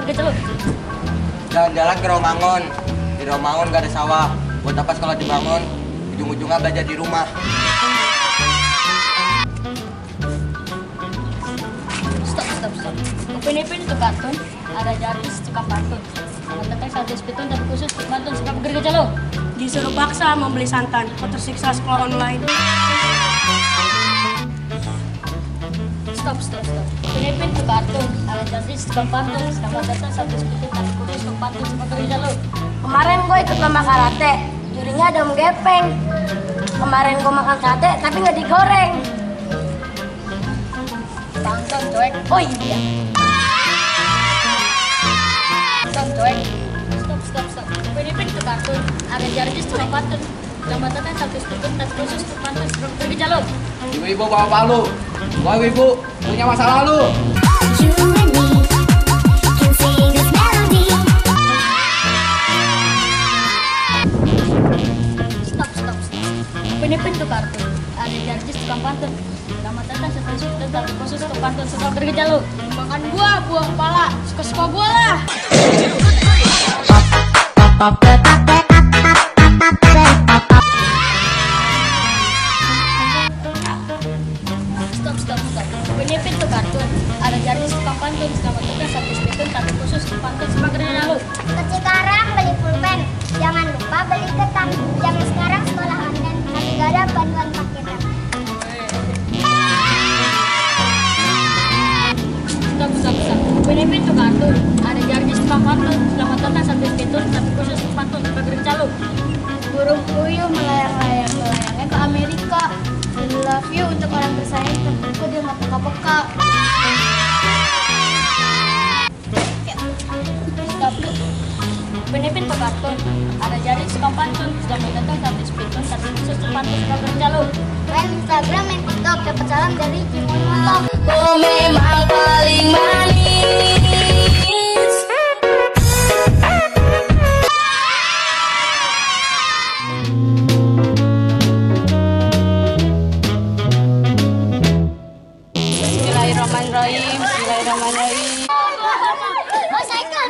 kerja lu. Jalan-jalan ke Romangun. Di Romangun gak ada sawah. Buat apa sekolah dibangun? Ujung-ujungnya belajar di rumah. Stop. Upin Ipin itu kartun, ada Jarvis suka pantun. Ada Teteh satu pitun tapi khusus untuk pantun suka bekerja lo. Disuruh paksa membeli santan, kau tersiksa sekolah online. Stop. Upin Ipin itu kartun, ada Jarvis suka pantun. Sama Teteh satu pitun tapi khusus untuk pantun suka bekerja lo. Kemarin gue ikut lomba karate, jurinya ada Om Gepeng. Kemarin gue makan sate tapi nggak digoreng. Pantun cuek. Oh iya. Stop. Upin Ipin itu kartun, ada Jarvis suka pantun. Sama Teteh satu pitun tapi khusus untuk pantun suka bekerja lo. Ibu-ibu bapak lu. Wah ibu punya masa lalu. Stop. Upin Ipin itu kartun, ada Jarvis tukang pantun. Sama Teteh satu pitun tapi khusus untuk pantun suka bekerja lo. Makan buah kepala, suka-suka gue lah. Stop. Upin Ipin itu kartun, ada Jarvis tukang pantun. Sama Teteh satu pitun tapi khusus untuk pantun suka bekerja lo. Ke Cikarang beli pulpen, jangan lupa beli ketan. Zaman sekarang sekolah online, tapi gak ada bantuan paketan. Stop. Upin Ipin itu kartun, ada Jarvis tukang pantun. Sama Teteh satu pitun tapi khusus untuk pantun suka bekerja lo. Burung puyuh melayang-layang, melayangnya ke Amerika. I love you untuk orang tersayang, tentuku dia nggak peka-peka. Stop. Upin Ipin itu kartun, ada Jarvis tukang pantun. Sama Teteh satu pitun tapi khusus untuk pantun suka bekerja lo. Main Instagram, main TikTok, dapat salam dari Jimon Motok. Kau memang paling manis. Bismillahirrahmanirrahim. Oh, saya kan.